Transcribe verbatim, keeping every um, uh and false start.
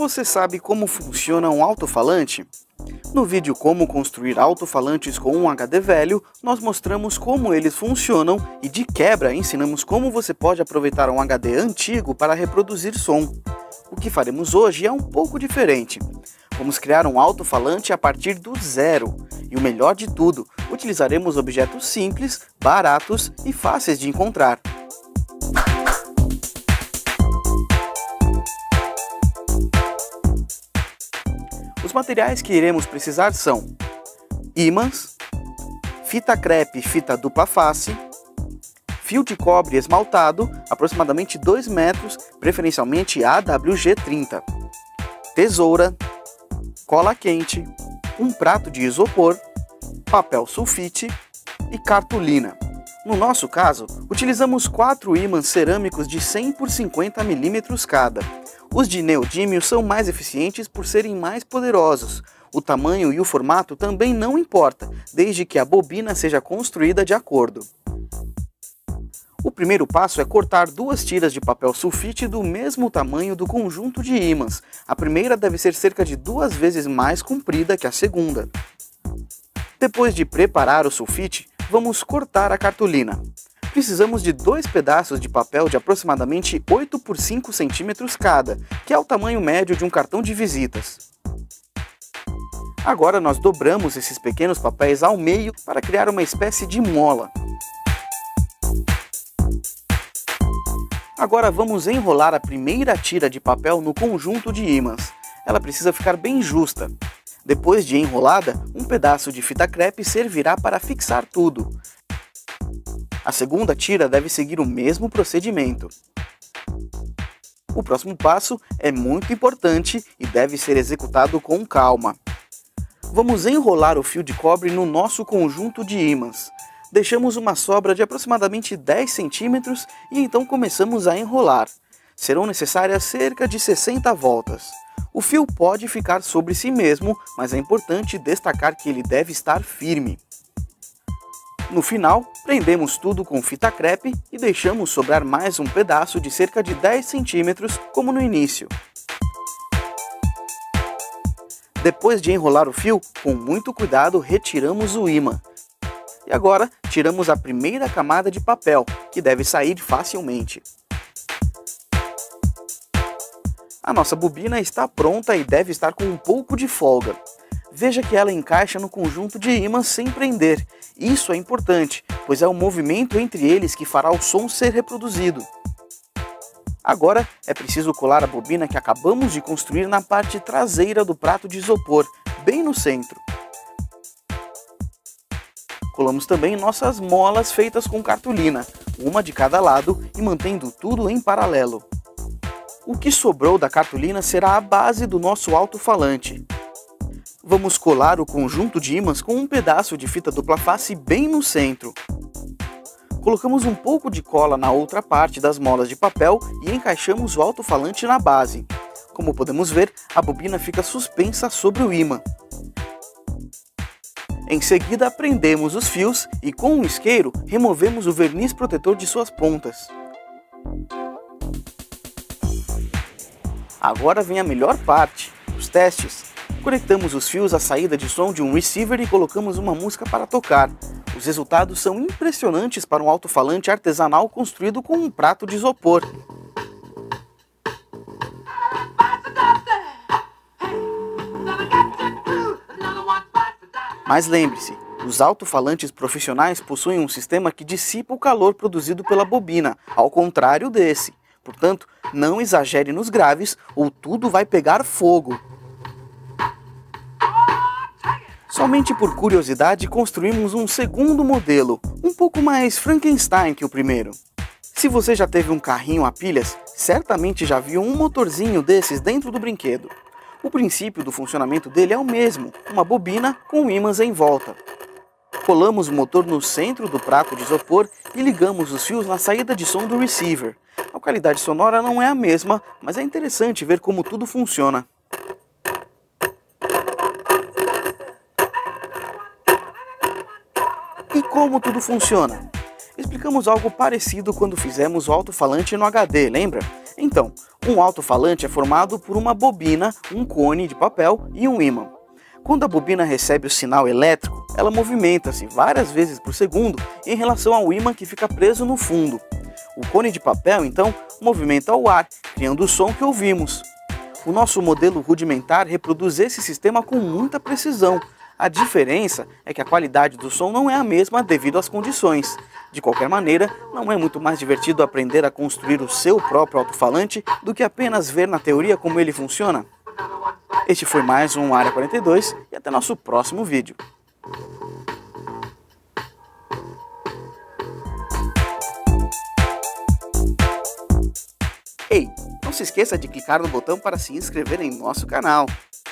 Você sabe como funciona um alto-falante? No vídeo Como construir alto-falantes com um H D velho, nós mostramos como eles funcionam e, de quebra, ensinamos como você pode aproveitar um H D antigo para reproduzir som. O que faremos hoje é um pouco diferente. Vamos criar um alto-falante a partir do zero. E o melhor de tudo, utilizaremos objetos simples, baratos e fáceis de encontrar. Os materiais que iremos precisar são ímãs, fita crepe e fita dupla face, fio de cobre esmaltado, aproximadamente dois metros, preferencialmente A W G trinta, tesoura, cola quente, um prato de isopor, papel sulfite e cartolina. No nosso caso, utilizamos quatro ímãs cerâmicos de cem por cinquenta milímetros cada. Os de neodímio são mais eficientes por serem mais poderosos. O tamanho e o formato também não importa, desde que a bobina seja construída de acordo. O primeiro passo é cortar duas tiras de papel sulfite do mesmo tamanho do conjunto de ímãs. A primeira deve ser cerca de duas vezes mais comprida que a segunda. Depois de preparar o sulfite, vamos cortar a cartolina. Precisamos de dois pedaços de papel de aproximadamente oito por cinco centímetros cada, que é o tamanho médio de um cartão de visitas. Agora nós dobramos esses pequenos papéis ao meio para criar uma espécie de mola. Agora vamos enrolar a primeira tira de papel no conjunto de ímãs. Ela precisa ficar bem justa. Depois de enrolada, um pedaço de fita crepe servirá para fixar tudo. A segunda tira deve seguir o mesmo procedimento. O próximo passo é muito importante e deve ser executado com calma. Vamos enrolar o fio de cobre no nosso conjunto de ímãs. Deixamos uma sobra de aproximadamente dez centímetros e então começamos a enrolar. Serão necessárias cerca de sessenta voltas. O fio pode ficar sobre si mesmo, mas é importante destacar que ele deve estar firme. No final, prendemos tudo com fita crepe e deixamos sobrar mais um pedaço de cerca de dez centímetros, como no início. Depois de enrolar o fio, com muito cuidado retiramos o ímã. E agora, tiramos a primeira camada de papel, que deve sair facilmente. A nossa bobina está pronta e deve estar com um pouco de folga. Veja que ela encaixa no conjunto de ímãs sem prender. Isso é importante, pois é o movimento entre eles que fará o som ser reproduzido. Agora é preciso colar a bobina que acabamos de construir na parte traseira do prato de isopor, bem no centro. Colamos também nossas molas feitas com cartolina, uma de cada lado e mantendo tudo em paralelo. O que sobrou da cartolina será a base do nosso alto-falante. Vamos colar o conjunto de ímãs com um pedaço de fita dupla face bem no centro. Colocamos um pouco de cola na outra parte das molas de papel e encaixamos o alto-falante na base. Como podemos ver, a bobina fica suspensa sobre o ímã. Em seguida, prendemos os fios e com um isqueiro removemos o verniz protetor de suas pontas. Agora vem a melhor parte, os testes. Conectamos os fios à saída de som de um receiver e colocamos uma música para tocar. Os resultados são impressionantes para um alto-falante artesanal construído com um prato de isopor. Mas lembre-se, os alto-falantes profissionais possuem um sistema que dissipa o calor produzido pela bobina, ao contrário desse. Portanto, não exagere nos graves ou tudo vai pegar fogo. Somente por curiosidade construímos um segundo modelo, um pouco mais Frankenstein que o primeiro. Se você já teve um carrinho a pilhas, certamente já viu um motorzinho desses dentro do brinquedo. O princípio do funcionamento dele é o mesmo, uma bobina com ímãs em volta. Colamos o motor no centro do prato de isopor e ligamos os fios na saída de som do receiver. A qualidade sonora não é a mesma, mas é interessante ver como tudo funciona. E como tudo funciona? explicamos algo parecido quando fizemos o alto-falante no H D, lembra? Então, um alto-falante é formado por uma bobina, um cone de papel e um ímã. Quando a bobina recebe o sinal elétrico, ela movimenta-se várias vezes por segundo em relação ao ímã que fica preso no fundo. O cone de papel, então, movimenta o ar, criando o som que ouvimos. O nosso modelo rudimentar reproduz esse sistema com muita precisão. A diferença é que a qualidade do som não é a mesma devido às condições. De qualquer maneira, não é muito mais divertido aprender a construir o seu próprio alto-falante do que apenas ver na teoria como ele funciona? Este foi mais um Área quarenta e dois e até nosso próximo vídeo. Ei, não se esqueça de clicar no botão para se inscrever em nosso canal.